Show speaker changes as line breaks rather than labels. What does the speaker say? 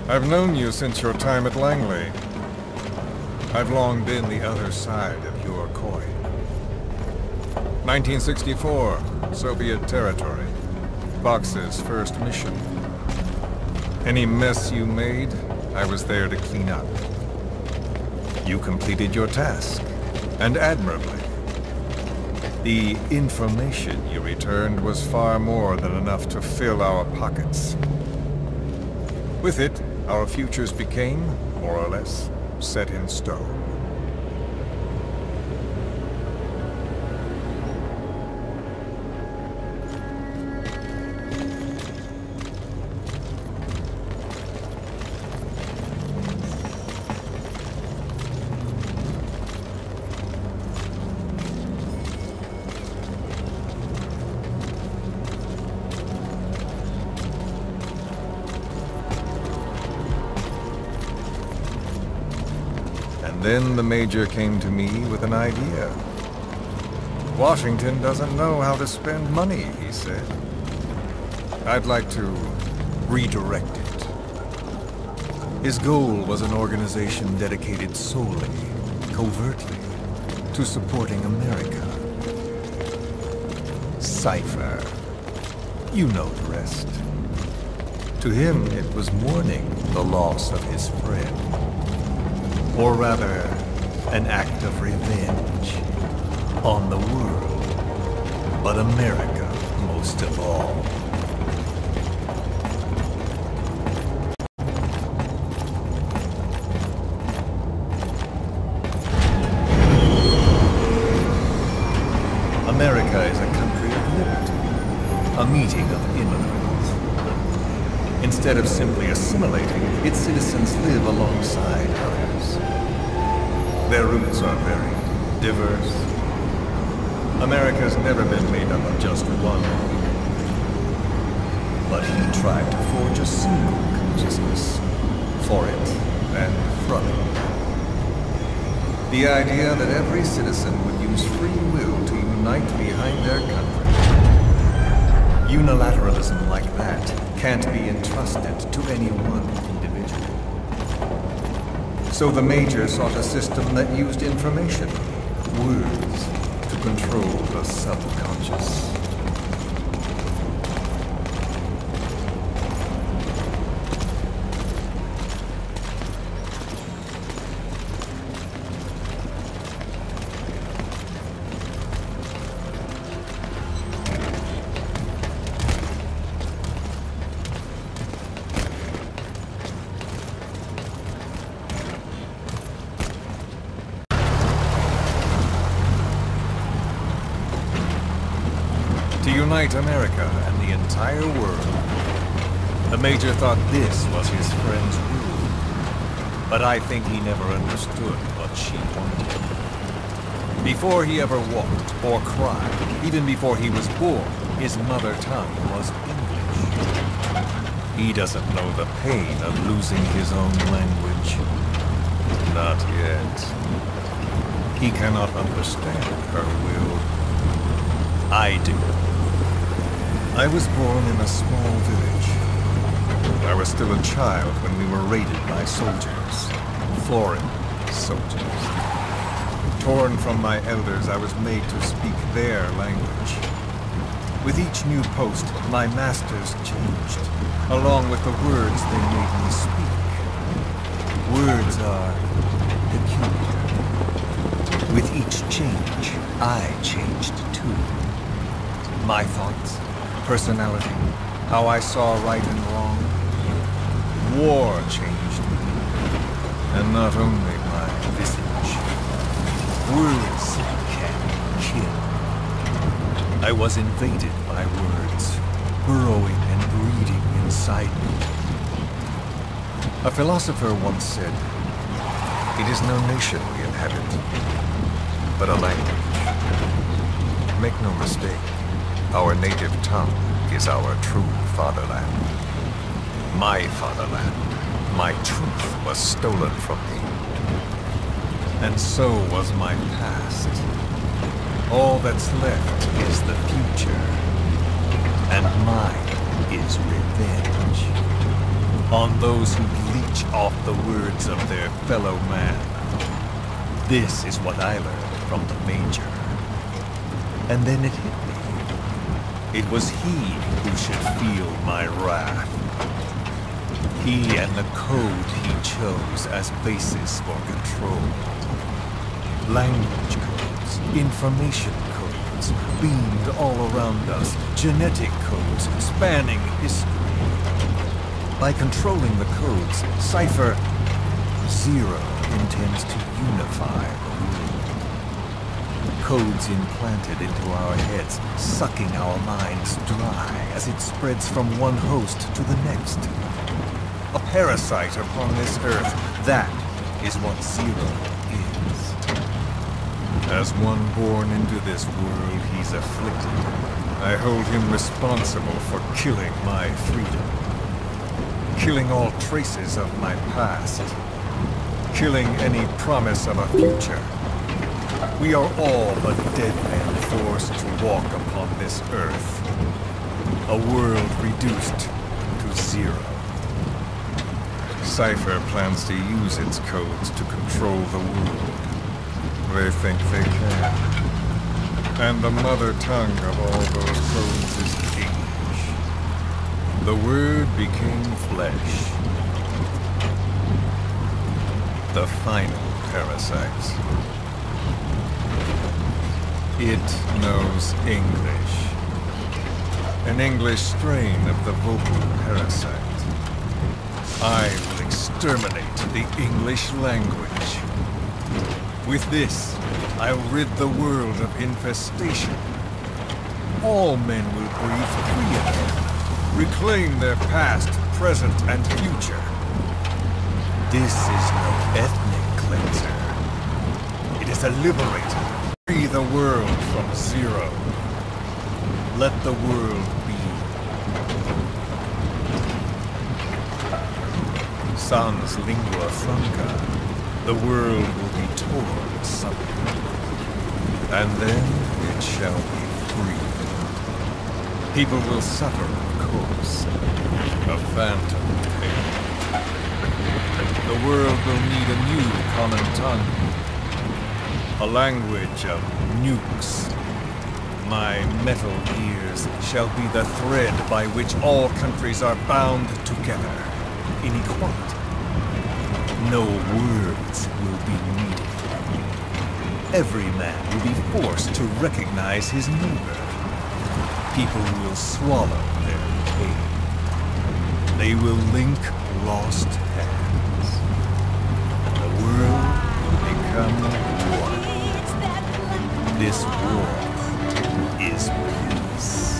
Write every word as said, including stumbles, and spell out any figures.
I've known you since your time at Langley. I've long been the other side of your coin. nineteen sixty-four, Soviet territory. Fox's first mission. Any mess you made, I was there to clean up. You completed your task, and admirably. The information you returned was far more than enough to fill our pockets. With it, our futures became, more or less, set in stone. Then the Major came to me with an idea. Washington doesn't know how to spend money, he said. I'd like to redirect it. His goal was an organization dedicated solely, covertly, to supporting America. Cypher. You know the rest. To him, it was mourning the loss of his friend. Or rather, an act of revenge on the world, but America most of all. America is a country of liberty, a meeting of immigrants. Instead of simply assimilating, its citizens live alongside others. Their roots are very diverse. America's never been made up of just one. But he tried to forge a single consciousness for it and from it. The idea that every citizen would use free will to unite behind their country. Unilateralism like that can't be entrusted to any one individual. So the Major sought a system that used information, words, to control the subconscious. To unite America and the entire world. The Major thought this was his friend's rule. But I think he never understood what she wanted. Before he ever walked or cried, even before he was born, his mother tongue was English. He doesn't know the pain of losing his own language. Not yet. He cannot understand her will. I do. I was born in a small village. I was still a child when we were raided by soldiers. Foreign soldiers. Torn from my elders, I was made to speak their language. With each new post, my masters changed, along with the words they made me speak. Words are peculiar. With each change, I changed too. My thoughts, personality, how I saw right and wrong. War changed me, and not only my visage. Words can kill. I was invaded by words, burrowing and breeding inside me. A philosopher once said, "It is no nation we inhabit, but a language." Make no mistake. Our native tongue is our true fatherland. My fatherland, my truth was stolen from me. And so was my past. All that's left is the future. And mine is revenge. On those who bleed leech off the words of their fellow man. This is what I learned from the Major. And then it hit me. It was he who should feel my wrath. He and the code he chose as basis for control. Language codes, information codes, beamed all around us, genetic codes spanning history. By controlling the codes, Cypher Zero intends to unify the world. Codes implanted into our heads, sucking our minds dry as it spreads from one host to the next. A parasite upon this earth, that is what Zero is. As one born into this world he's afflicted, I hold him responsible for killing my freedom. Killing all traces of my past. Killing any promise of a future. We are all but dead men forced to walk upon this earth. A world reduced to zero. Cypher plans to use its codes to control the world. They think they can. And the mother tongue of all those codes is English. The Word became flesh. The final parasite. It knows English. An English strain of the vocal parasite. I will exterminate the English language. With this, I'll rid the world of infestation. All men will breathe free again, reclaim their past, present, and future. This is no ethnic cleanser. It is a liberator. Free the world from Zero. Let the world be. Sans lingua franca, the world will be torn asunder. And then it shall be free. People will suffer, of course, a phantom pain. The world will need a new common tongue. A language of nukes. My metal ears shall be the thread by which all countries are bound together in equality. No words will be needed. Every man will be forced to recognize his neighbor. People will swallow their pain. They will link lost hands. The world will become one. This war is peace.